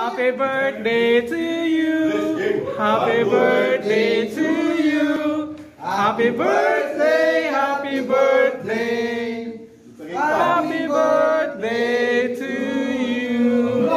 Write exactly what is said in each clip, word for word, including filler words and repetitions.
Happy birthday to you. Happy birthday to you. Happy birthday, happy birthday. Happy birthday to you.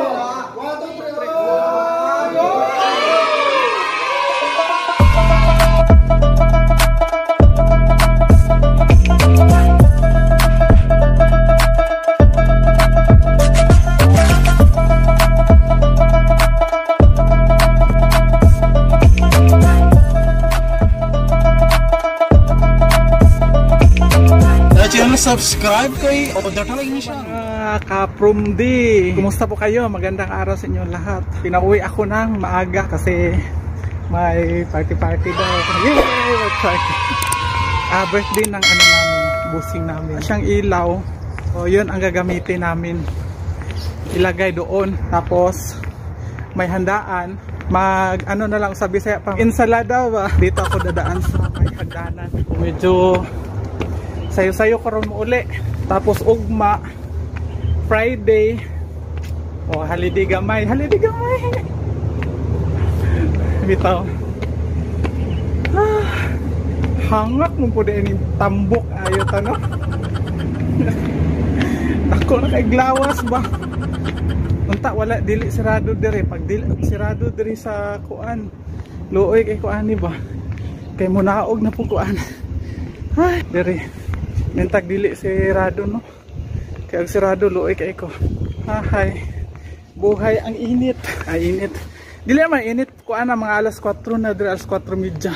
Subscribe kay o data lang niya siya. Mga kaprumdi, kumusta po kayo? Magandang araw sa inyo lahat. Pinauwi ako ng maaga kasi may party-party daw. Yay! Party. Ah, birthday ng ano namin, busing namin. Siyang ilaw. O yun ang gagamitin namin. Ilagay doon. Tapos may handaan. Mag ano na lang sabi saya pa. Ensalada ba? Dito ako dadaan sa may hagdanan. Medyo sayo-sayo karon mo uli. Tapos ugma Friday. Oh, holiday gamay. Holiday gamay. Bitaw. Ah, hangak mo po din yung tambok. Ayaw tano. Ako na kay glawas ba? Unta wala dili sirado diri. Pag dili sirado diri sa kuan. Luoy kay kuan ni ba? Kay munaog na po kuan. Ay, diri. Mentag dili si Rado no. Kaya si Rado luoy kay ko. Hahay. Buhay ang init. Ay init. Dili man init ko ana mga alas kwatro na diri alas kwatro media.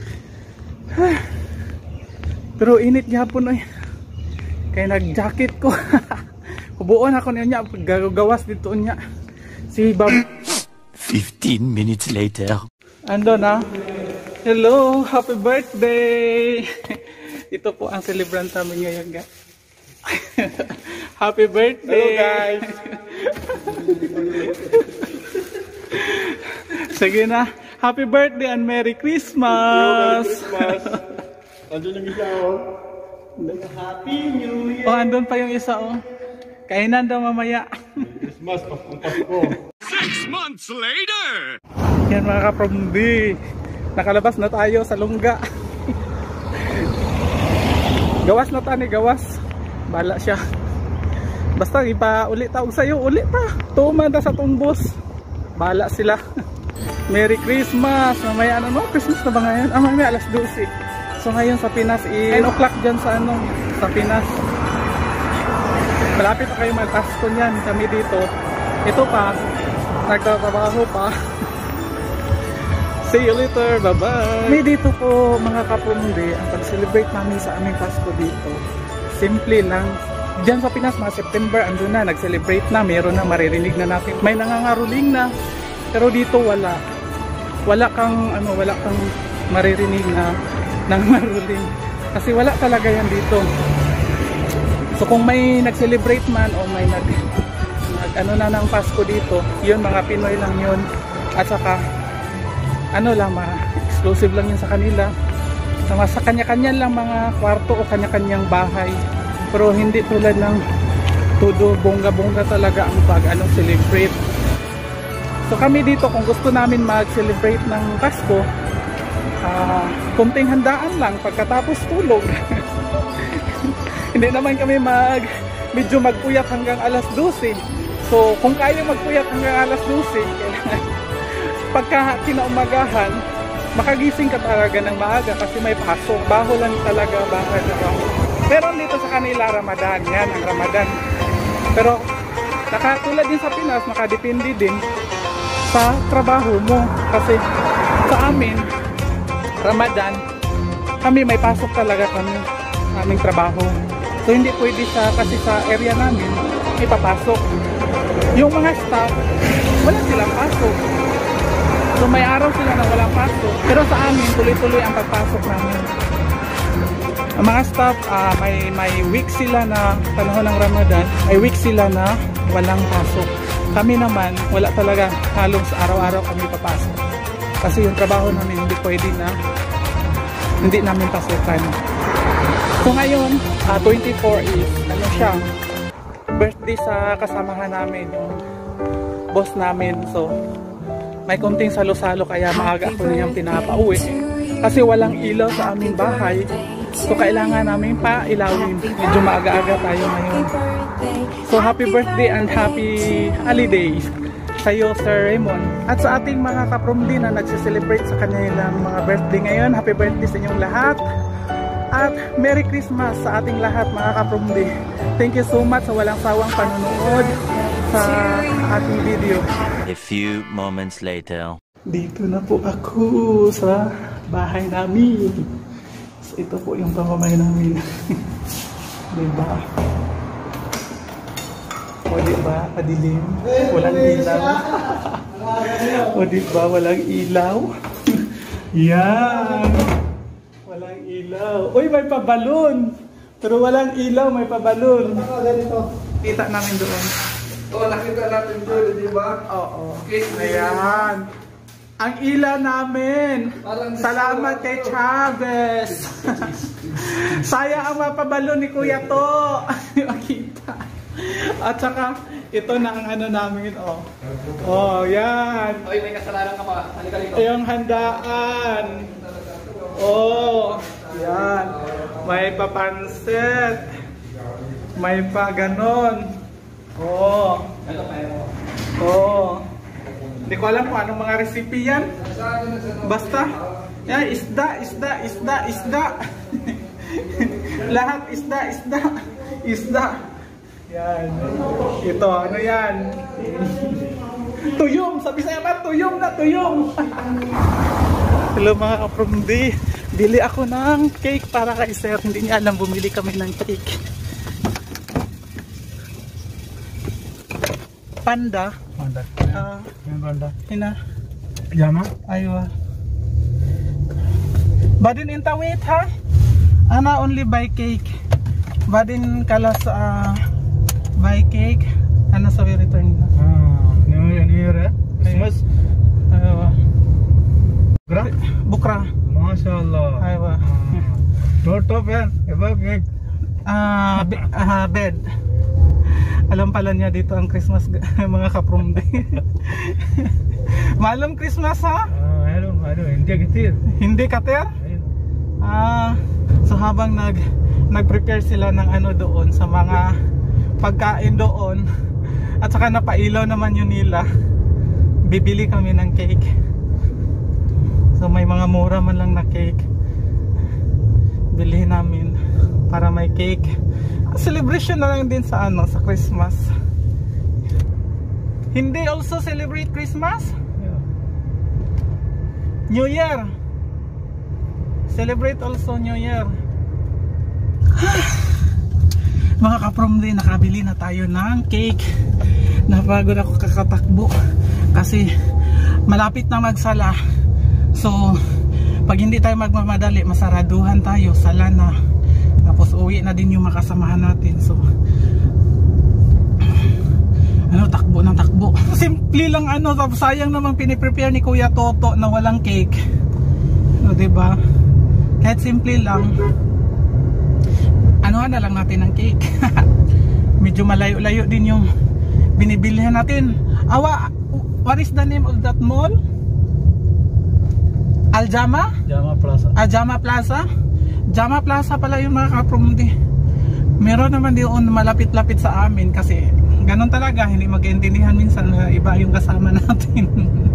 Pero init gyapon oy. Kay nag-jacket ko. Kubuon ako niya gagawas dito niya. Si Bob. fifteen minutes later. Ando na. Hello, happy birthday. Ito po ang celebrant namin ngayon, guys. Happy birthday! Hello, guys! Sige na. Happy birthday and Merry Christmas! Merry Christmas! Andun yung isa, oh. Happy New Year! Oh, andun pa yung isa, oh. Kainan daw mamaya. Christmas, ang Pasko. Six months later! Yan mga kapromdi. Nakalabas na tayo sa lungga. Gawas na tani, gawas. Bala siya. Basta ipa uli taog sa'yo, uli pa. Tumanda sa tumbos. Bala sila. Merry Christmas. Mamaya ano no? Christmas na ba ngayon? Ah, mamaya alas dose. So ngayon sa Pinas, nine o'clock dyan sa ano, sa Pinas. Malapit na kayo mag-Pasko niyan. Kami dito. Ito pa, nagtatrabaho pa. See you later, bye bye. May dito po mga kapundi, ang pag-celebrate namin sa aming Pasko dito, simple lang. Diyan sa Pinas mga September andun na, nag-celebrate na, meron na, maririnig na natin, may nangangaruling na. Pero dito wala. Wala kang ano, wala kang maririnig na nangangaruling. Kasi wala talaga yan dito. So kung may nag-celebrate man o may nag, nag ano na ng Pasko dito, yun mga Pinoy lang yun. At saka ano lang, mga exclusive lang yun sa kanila. Sama sa kanya-kanya lang mga kwarto o kanya-kanyang bahay. Pero hindi tulad ng todo bongga-bongga talaga ang pag ano, celebrate. So kami dito kung gusto namin mag-celebrate ng Pasko, uh, kunting handaan lang pagkatapos tulog. Hindi naman kami mag medyo magpuyat hanggang alas dose. So kung kaya magpuyat hanggang alas dose, pagka kinaumagahan, makagising ka talaga ng maaga kasi may pasok. Baho lang talaga, baho na baho. Pero dito sa kanila, Ramadan. Yan, ang Ramadan. Pero, nakatulad din sa Pinas, makadepende din sa trabaho mo. Kasi sa amin, Ramadan, kami may pasok talaga kami aming trabaho. So, hindi pwede siya kasi sa area namin, ipapasok. Yung mga staff, wala silang pasok. So may araw sila na walang pasok. Pero sa amin, tuloy-tuloy ang pagpasok namin. Ang mga staff, uh, may, may week sila na panahon ng Ramadan, may week sila na walang pasok. Kami naman, wala talaga halos araw-araw kami papasok. Kasi yung trabaho namin hindi pwede na, hindi namin pasukan. So ngayon, uh, twenty-four is, ano siya, birthday sa kasamahan namin, yung boss namin. So may konting salo-salo kaya maaga ako niyang pinapauwi. Kasi walang ilaw sa aming bahay. So kailangan namin pa ilawin. Medyo maaga-aga tayo ngayon. So happy birthday and happy holidays sa iyo, Sir Raymond. At sa ating mga kapromdi na nagsiselebrate sa kanilang mga birthday ngayon, happy birthday sa inyong lahat. At Merry Christmas sa ating lahat mga kapromdi. Thank you so much sa walang sawang panonood sa ating video. A few moments later. Dito na po ako sa bahay namin. So ito po yung pamamay namin. Diba? O diba, padilim? Walang ilaw. O diba, walang ilaw? Yan! Walang ilaw. Uy, may pabalon! Pero walang ilaw, may pabalon. Kita namin doon. Oh, nakita natin doon, di ba? Oo. Ayan. Ang ilaw namin. Salamat kay Chavez. Saya ang mapabalon ni Kuya to. Makita. At saka, ito na ang ano namin, oh. Oh, yan. Oy, may kasalanan ka pa. Halika dito. Yung handaan. Oh, yan. May papansit. May pa ganon. Oh. Ito pa yun. Oh. Hindi ko alam kung anong mga recipe yan. Basta, yan, isda, isda, isda, isda. Lahat isda, isda, isda. Yan. Ito, ano yan? Tuyong! Sabi sa'yo ba? Tuyong na, tuyong! Hello mga kapromdi. Bili ako ng cake para kay Sir. Hindi niya alam, bumili kami ng cake. Panda. Panda. Ah, Yan panda. ina. Jama? Aywa. Badin intawit ha? Ana only buy cake. Badin kalas uh, buy cake. Ana sa return na. Ah, New Year, New Year eh? Christmas? Aywa. Bukra? Bukra. MashaAllah. Aywa. Door top yan. Above cake. Ah, be, uh, bed. Alam pala niya dito ang Christmas mga kapromdi. Malam Christmas ha? Ah, I don't, I don't. India kitir. Hindi kater? Ah, so habang nag nag-prepare sila ng ano doon sa mga pagkain doon at saka napailaw naman yun nila, bibili kami ng cake. So may mga mura man lang na cake, bilhin namin para may cake. Celebration na lang din sa ano, sa Christmas. Hindi also celebrate Christmas? Yeah. New Year. Celebrate also New Year. Mga kapromdi, nakabili na tayo ng cake. Napagod ako kakatakbo kasi malapit na magsala. So pag hindi tayo magmamadali, masaraduhan tayo, sala na. Tapos uwi na din yung makasamahan natin. So ano, takbo ng takbo. Simple lang ano, sayang naman piniprepare ni Kuya Toto na walang cake. O diba? Kahit simple lang, anuhan na lang natin ng cake. Medyo malayo-layo din yung binibilihan natin. Awa, what is the name of that mall? Aljama? Jama Plaza. Ah, Jama Plaza? Jama Plaza pala yung mga kapromdi. Meron naman doon malapit-lapit sa amin kasi ganun talaga, hindi mag-intindihan minsan na iba yung kasama natin.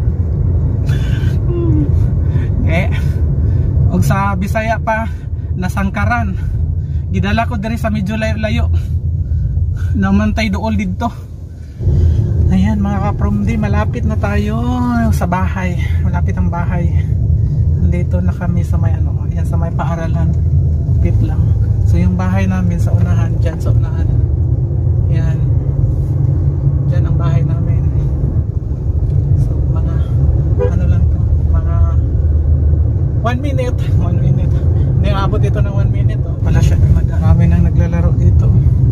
Eh, og sa Bisaya pa, nasangkaran. Gidala ko diri sa medyo layo-layo. Namantay dool dito. Ayan mga kapromdi, malapit na tayo sa bahay. Malapit ang bahay. Nandito na kami sa may ano, yan sa may paaralan. Pit lang. So yung bahay namin sa unahan, dyan sa unahan. Yan. Dyan ang bahay namin. So mga ano lang to, mga one minute. One minute. Hindi abot ito ng one minute. Oh. Pala siya. Marami nang naglalaro dito.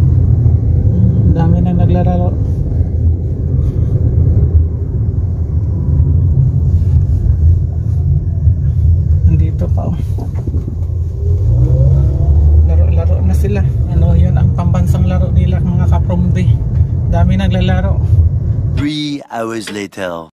Dami nang naglalaro. Nandito pa oh. Laro-laro na sila. Ano yun ang pambansang laro nila mga kapromdi. Dami naglalaro. Three hours later.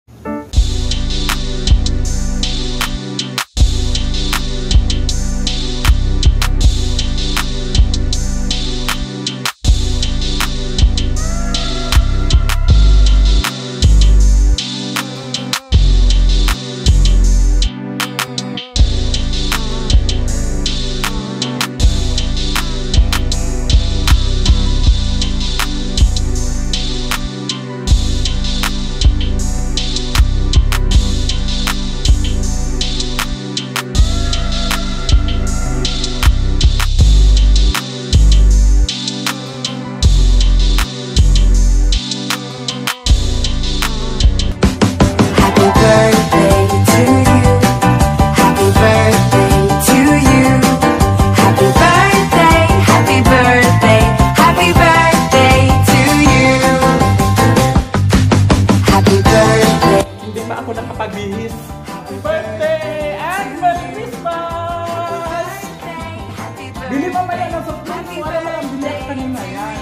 Pagbihis. Happy birthday and Merry Christmas! Bili mamaya ng surprise. Wala na lang bili ako kanina. Yan.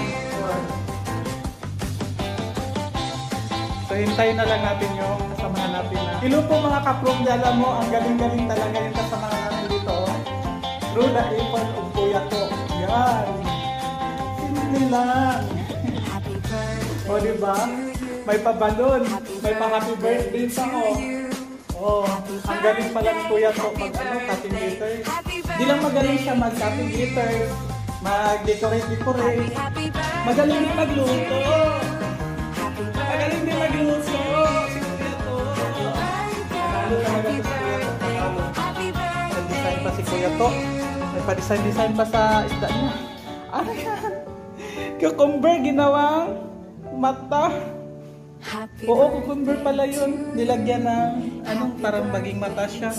So hintayin na lang natin yung kasamahan natin na. Hello po mga kaprong, alam mo, ang galing-galing talaga yung kasamahan natin dito. Through the apple of Kuya To. Yan. Simple lang. O diba? May pabalon, may pa-happy birthday pa ko. Oh, ang galing pala ni Kuya To mag ano, cutting glitters. Di lang magaling siya mag-cutting glitters, mag-decorate-decorate. Magaling din magluto. Magaling din magluto. Si Kuya To. Panalo talaga si Kuya To. Panalo. Nag-design pa si Kuya To. May pa-design-design pa sa isda niya. Ano yan? Cucumber ginawang mata. Oo, cucumber pala yun. Nilagyan ng anong parang maging mata siya.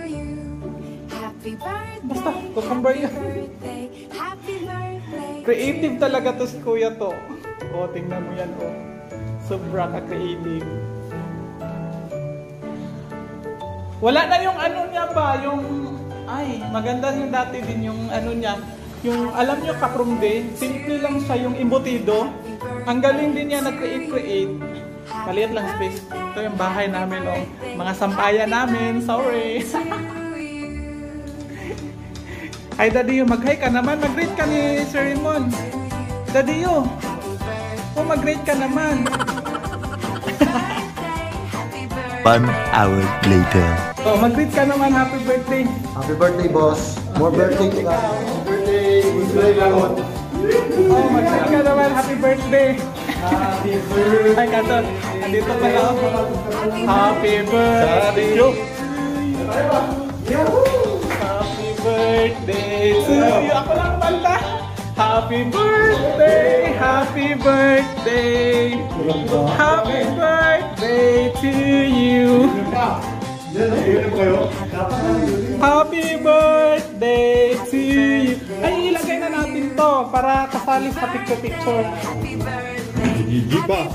Basta, cucumber yun. Creative talaga to si Kuya To. O, tingnan mo yan o. Sobra ka-creative. Wala na yung ano niya ba, yung... Ay, maganda yung dati din yung ano niya. Yung, alam nyo, kaprumde, simple lang siya yung embutido. Ang galing din niya nag-create-create. Maliit lang space. Ito yung bahay namin, oh. Mga sampayan namin. Sorry. Hi, Daddy Yu. Mag-hi ka naman. Mag-greet ka ni Sir Raymond. Daddy Yu. Oh, mag-greet ka naman. One hour later. Oh, mag-greet ka naman. Happy birthday. Happy birthday, boss. More birthday to ka. Birthday. Oh, mag-greet ka naman. Happy birthday. Happy birthday. Ay, Katon. Andito pala ako. Happy birthday. Happy birthday to you. Ako lang banda. Happy birthday. Happy birthday. Happy birthday to you. Happy birthday to you. Ay, ilagay na natin to para kasali sa picture-picture. Gigi pa.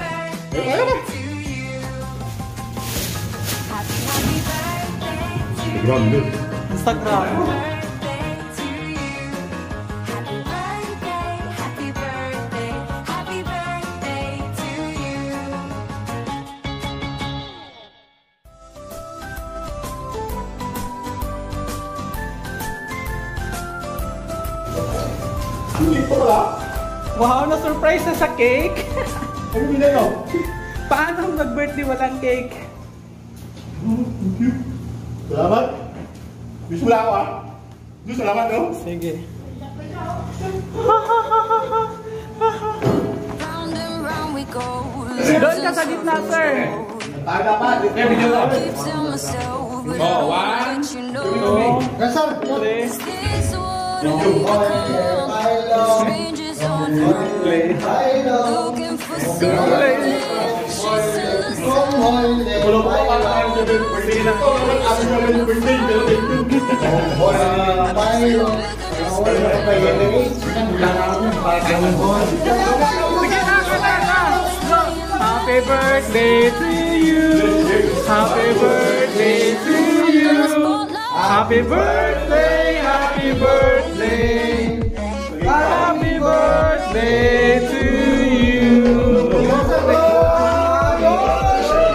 Instagram din. Instagram. Wow, na-surprise na sa cake! Ano binalo? Paano mag-birthday walang cake? Salamat. Wish mo lang ako ah. Diyos, salamat no? Sige. Doon ka sa gitna, sir! Taga pa. Eh, video ko. Oh, one, two, Yes, sir. three. Wala ko pa para sa birthday na ko. Ang sabi ng birthday, pero ito. Wala pa yun. Wala pa yun. Wala na ako. Sige na, na, na! Happy birthday to you! Happy birthday to you! Happy birthday! Happy birthday! Happy birthday to you!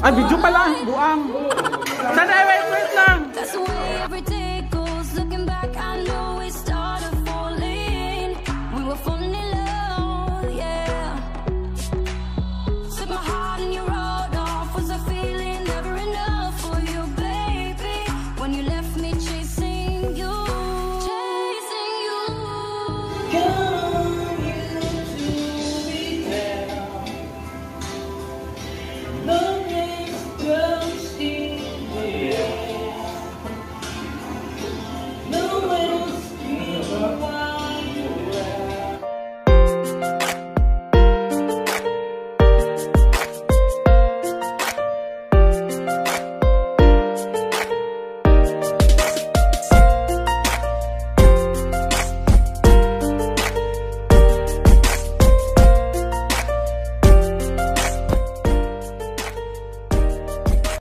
Ay, video pa lang, buang. Sana, wait, wait lang. That's the way every day goes. Looking back, I know we started falling. We were falling in love, yeah. Set my heart and you wrote off. Was a feeling never enough for you, baby? When you left me chasing you, chasing you.